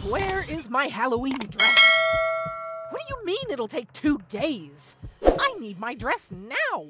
Where is my Halloween dress? What do you mean it'll take 2 days? I need my dress now!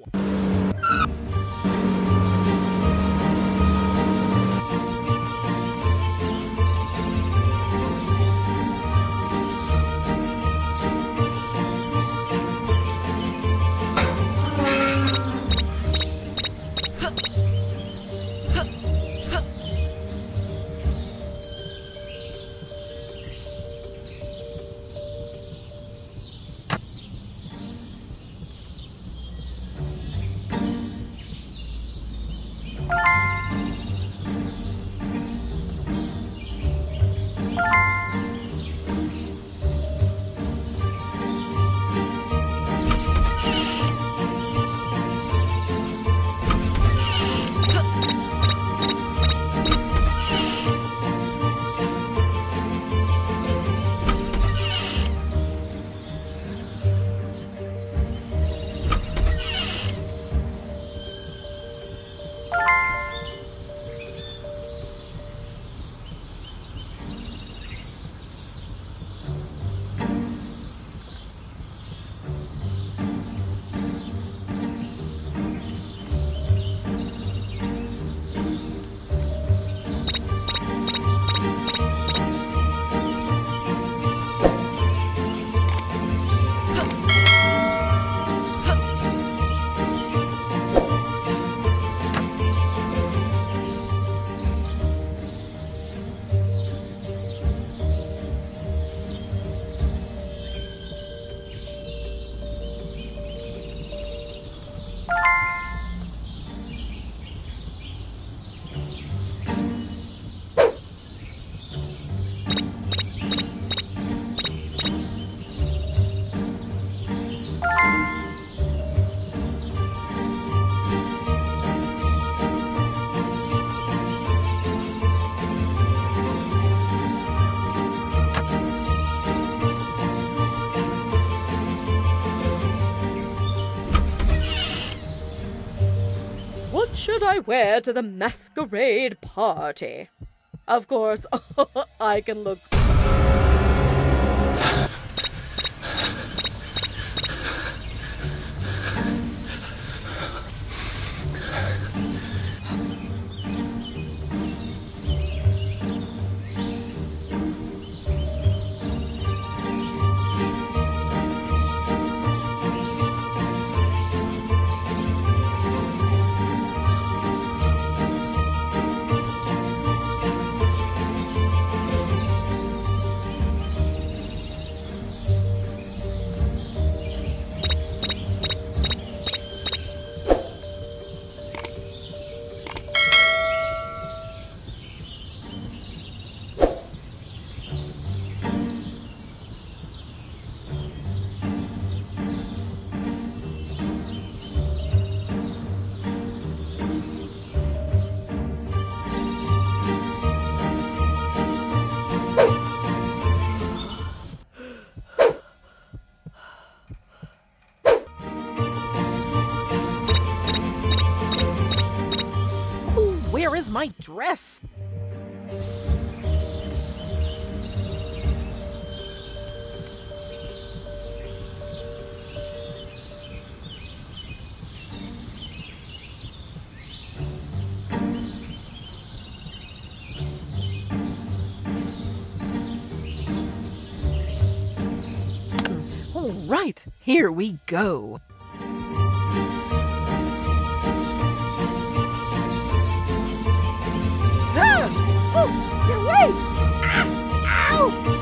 What should I wear to the masquerade party? Of course, I can look... Where is my dress? All right, here we go. Ah! Oh, get away! Ah! Ow!